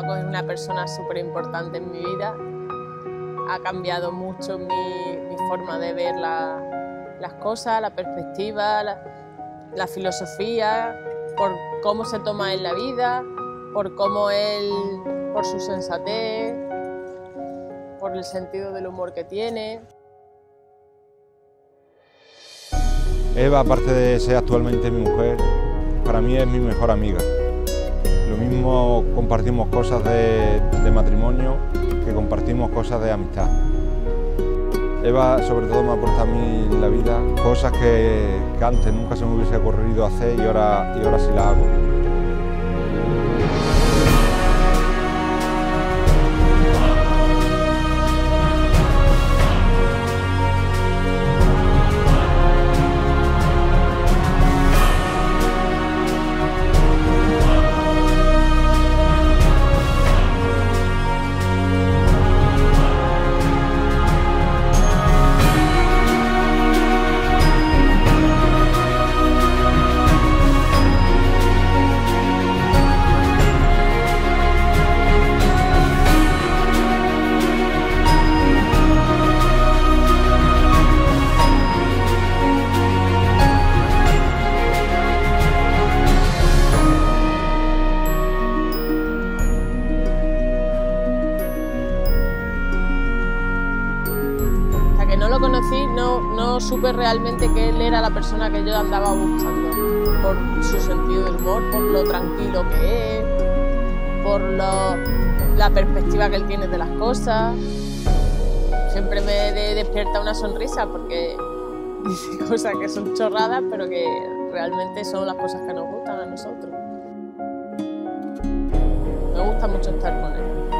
Paco es una persona súper importante en mi vida. Ha cambiado mucho mi forma de ver las cosas, la perspectiva, la filosofía, por cómo se toma en la vida, por cómo él, por su sensatez, por el sentido del humor que tiene. Eva, aparte de ser actualmente mi mujer, para mí es mi mejor amiga. Lo mismo compartimos cosas de matrimonio que compartimos cosas de amistad. Eva sobre todo me aporta a mí en la vida cosas que antes nunca se me hubiese ocurrido hacer y ahora sí las hago. No lo conocí, no supe realmente que él era la persona que yo andaba buscando, por su sentido del humor, por lo tranquilo que es, por la perspectiva que él tiene de las cosas. Siempre me despierta una sonrisa porque dice cosas que son chorradas, pero que realmente son las cosas que nos gustan a nosotros. Me gusta mucho estar con él.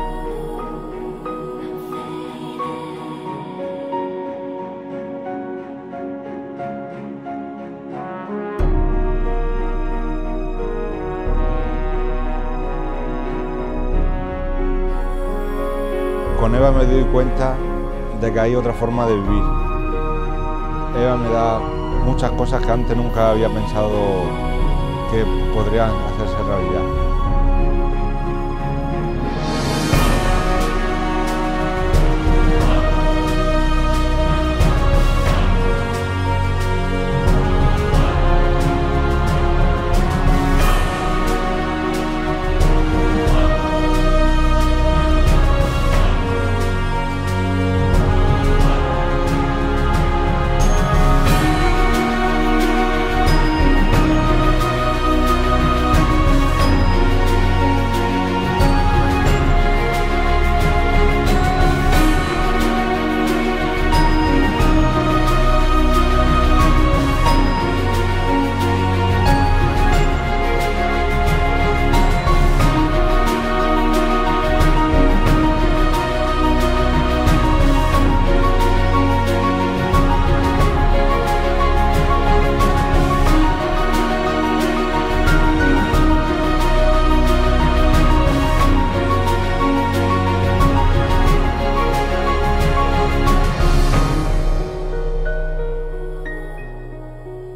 Con Eva me doy cuenta de que hay otra forma de vivir. Eva me da muchas cosas que antes nunca había pensado que podrían hacerse realidad.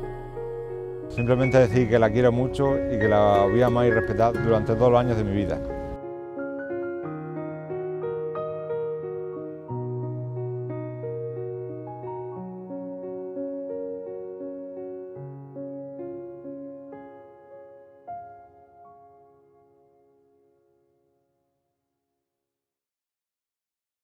Simplemente decir que la quiero mucho y que la voy a amar y respetar durante todos los años de mi vida.